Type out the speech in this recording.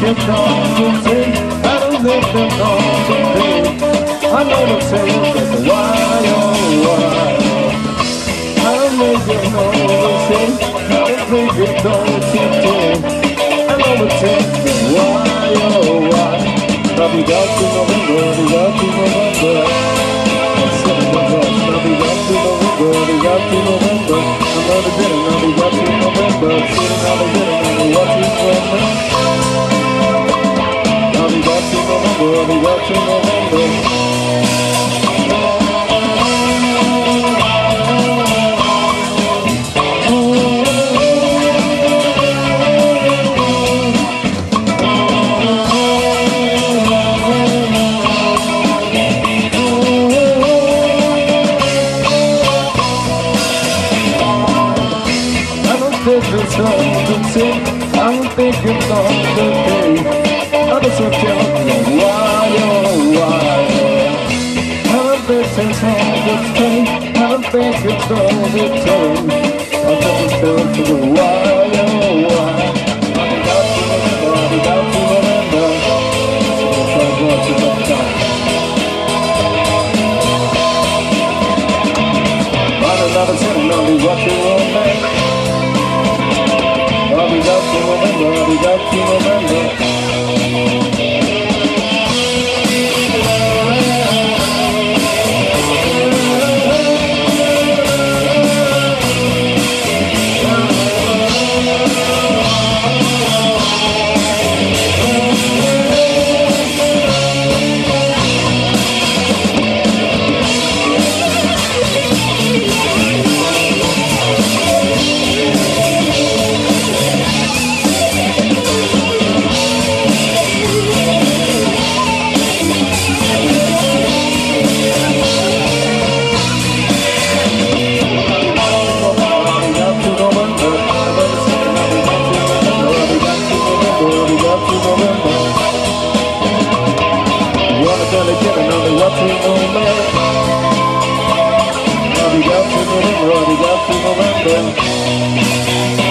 you come to see, I don't think they're going to be. I know the same, but why, oh why? I don't make you know the same, I don't think you're going to do. I know the same, but why, oh why? I'll be back to November, I'll be back to November. I'll be back to November, I'll be back to November. Another dinner, I'll be back to November. Sitting on the dinner, I'll be watching November. I'll be back to November, I'll be back to November. I'm thinking of the day others will tell me why, oh why. I'm thinking of the day, I'm thinking of the day I'm thinking of the why, oh why. I'll be out to November, I'll be out to November. I'll try to go to the time. Another setting, I'll be watching all night. I'll be back to November, I'll be back to November. I'll be back to November, I'll be back to November.